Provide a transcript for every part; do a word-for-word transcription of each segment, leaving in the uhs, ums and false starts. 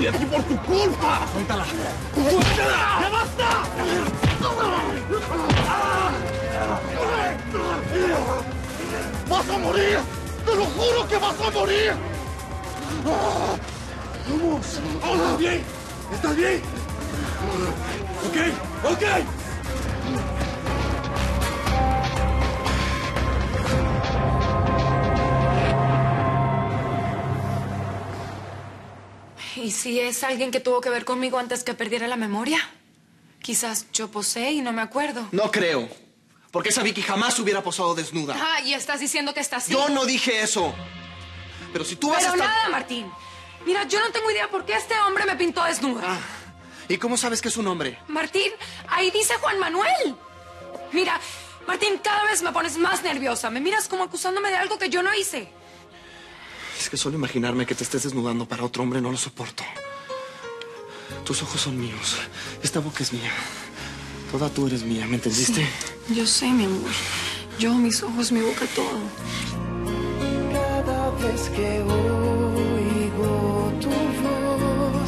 estoy aquí por tu culpa. Suéltala. ¡Suéltala! ¡Ya basta! ¡Vas a morir! ¡Te lo juro que vas a morir! ¡Vamos! ¿Estás bien? ¿Estás bien? ¿Ok? ¿Ok? ¿Y si es alguien que tuvo que ver conmigo antes que perdiera la memoria? Quizás yo posé y no me acuerdo. No creo. Porque esa Vicky jamás se hubiera posado desnuda. Ah, y estás diciendo que está así. Yo no dije eso. Pero si tú vas Pero a estar... nada, Martín. Mira, yo no tengo idea por qué este hombre me pintó desnuda. Ah, ¿y cómo sabes que es un hombre? Martín, ahí dice Juan Manuel. Mira, Martín, cada vez me pones más nerviosa. Me miras como acusándome de algo que yo no hice. Es que solo imaginarme que te estés desnudando para otro hombre no lo soporto. Tus ojos son míos. Esta boca es mía. Toda tú eres mía, ¿me entendiste? Sí, yo sé, mi amor. Yo, mis ojos, mi boca, todo. Cada vez que oigo tu voz.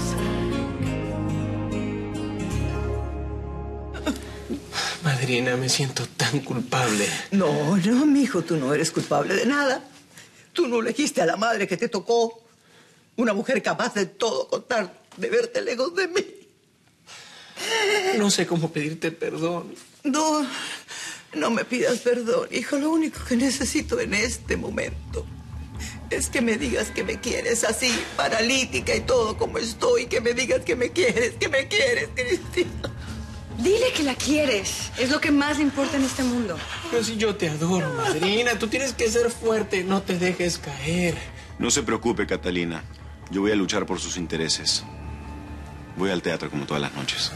Madrina, me siento tan culpable. No, no, mijo, tú no eres culpable de nada. Tú no elegiste a la madre que te tocó. Una mujer capaz de todo con tal de verte lejos de mí. No sé cómo pedirte perdón. No, no me pidas perdón, hijo. Lo único que necesito en este momento es que me digas que me quieres así, paralítica y todo como estoy. Que me digas que me quieres, que me quieres, Cristina. Dile que la quieres. Es lo que más le importa en este mundo. Pero si yo te adoro, madrina. Tú tienes que ser fuerte. No te dejes caer. No se preocupe, Catalina. Yo voy a luchar por sus intereses. Voy al teatro como todas las noches.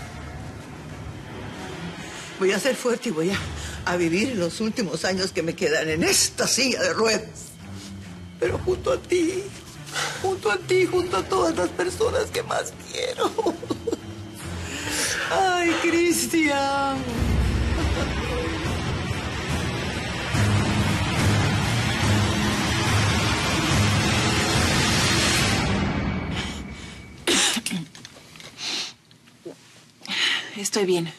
Voy a ser fuerte y voy a, a vivir los últimos años que me quedan en esta silla de ruedas. Pero junto a ti, junto a ti, junto a todas las personas que más quiero. Ay, Cristian. Estoy bien.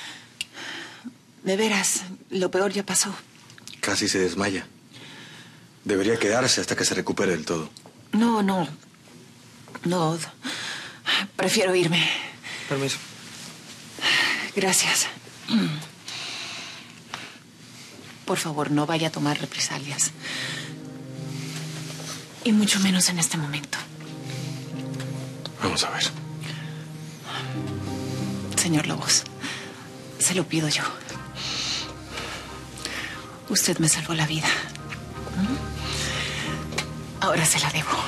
De veras, lo peor ya pasó. Casi se desmaya. Debería quedarse hasta que se recupere del todo. No, no. No. Prefiero irme. Permiso. Gracias. Por favor, no vaya a tomar represalias. Y mucho menos en este momento. Vamos a ver. Señor Lobos, se lo pido yo. Usted me salvó la vida. Ahora se la debo.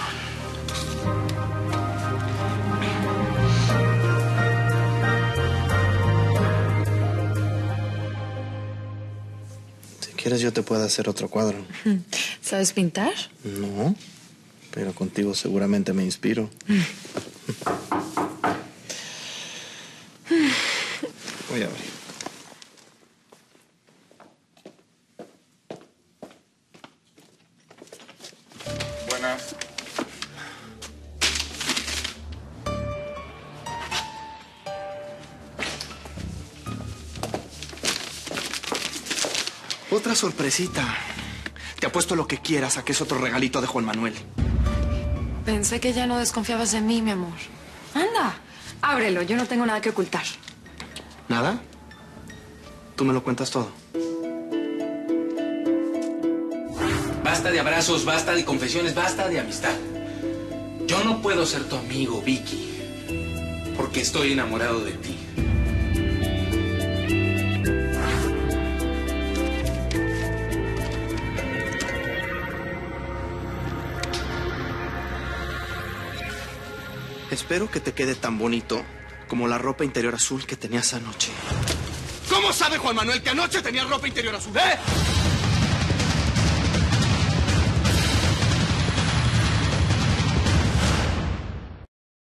Si quieres, yo te puedo hacer otro cuadro. ¿Sabes pintar? No, pero contigo seguramente me inspiro. Voy a abrir. Buenas. Otra sorpresita. Te apuesto lo que quieras a que es otro regalito de Juan Manuel. Pensé que ya no desconfiabas de mí, mi amor. Anda, ábrelo. Yo no tengo nada que ocultar. ¿Nada? Tú me lo cuentas todo. Basta de abrazos, basta de confesiones, basta de amistad. Yo no puedo ser tu amigo, Vicky, porque estoy enamorado de ti. Espero que te quede tan bonito como la ropa interior azul que tenías anoche. ¿Cómo sabe Juan Manuel que anoche tenía ropa interior azul, eh?